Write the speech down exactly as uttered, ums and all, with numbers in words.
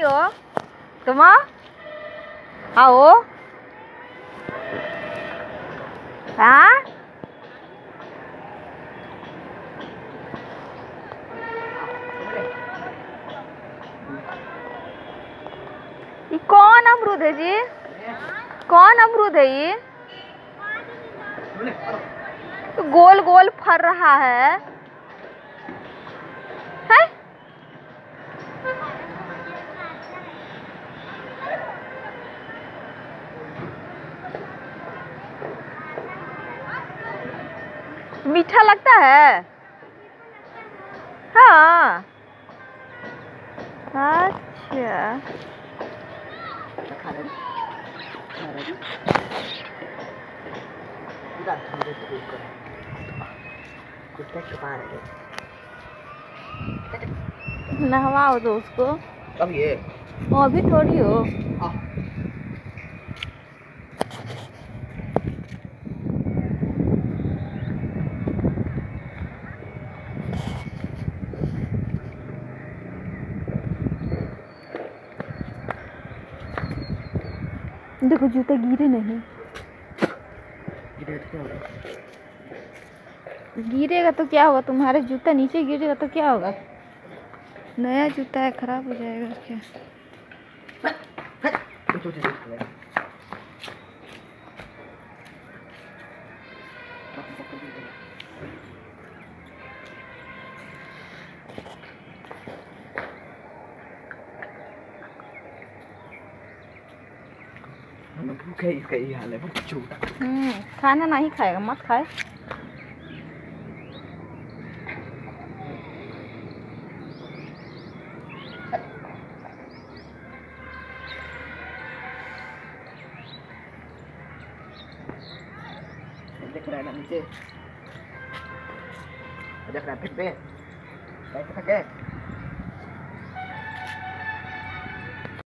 हो तुम? आओ। हाँ ये कौन अमरूद है जी? कौन अमरूद है ये? तो गोल गोल फर रहा है, है? मीठा लगता है। हाँ अच्छा नहवाओ तो उसको। कब ये? वो अभी थोड़ी हो। देखो जूते गिरे नहीं। गिरेगा तो क्या होगा? तुम्हारे जूता नीचे गिरेगा तो क्या होगा? नया जूता है, खराब हो जाएगा क्या? भूख है, इसका ये हाल है। हम्म खाना नहीं खाएगा, मत खाए। देख रहा है ना नीचे, देख रहा है फिर पे कैसे